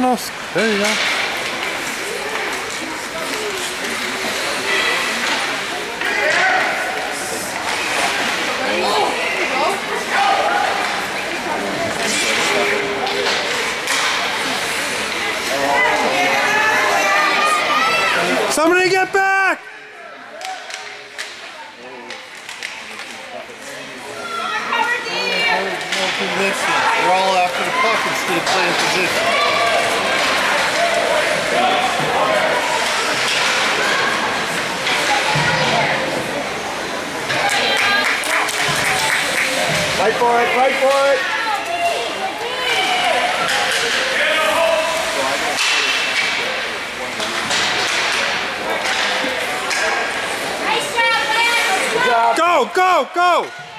Vámonos. There you go. Somebody get back! They're all after the puck instead of playing position. Fight for it, fight for it! Go, go, go!